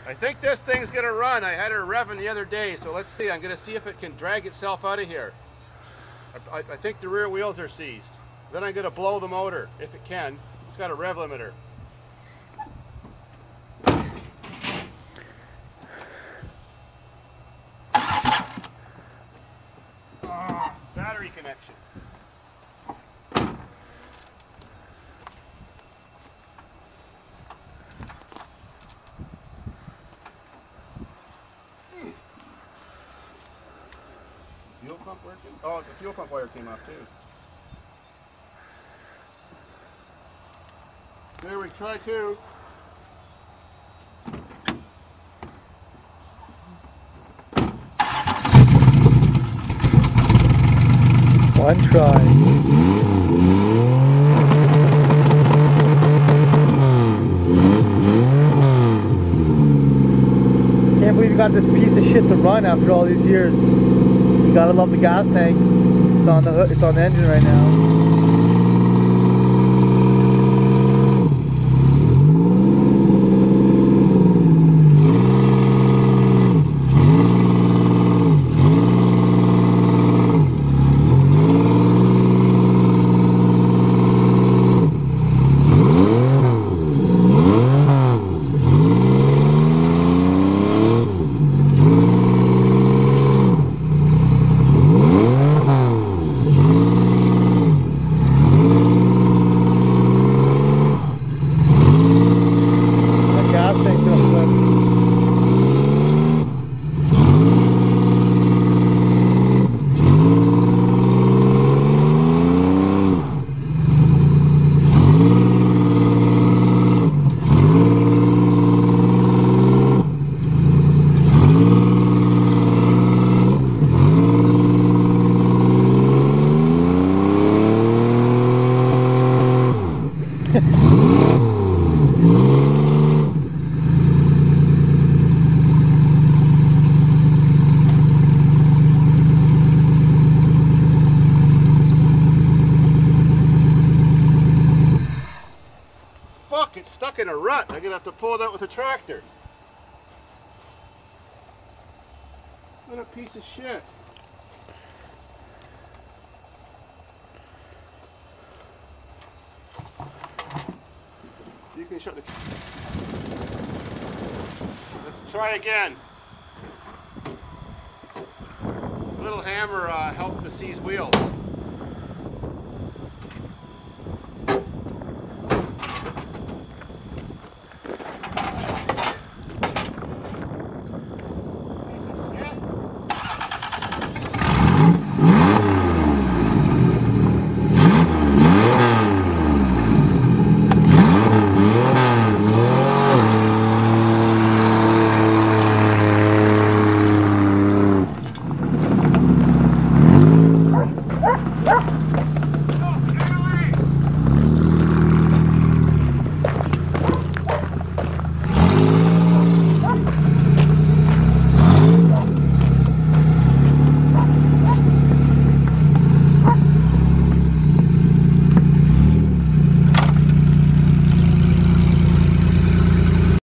I think this thing's gonna run. I had her revving the other day, so let's see. I'm gonna see if it can drag itself out of here. I think the rear wheels are seized. Then I'm gonna blow the motor, if it can. It's got a rev limiter. Battery connection. Fuel pump working? Oh, the fuel pump wire came off too. There, we try two. One try. Can't believe you got this piece of shit to run after all these years. You gotta love the gas tank. It's on the engine right now. Fuck, it's stuck in a rut. I'm gonna have to pull it out with a tractor. What a piece of shit. You can shut the... Let's try again. A little hammer helped to seize wheels.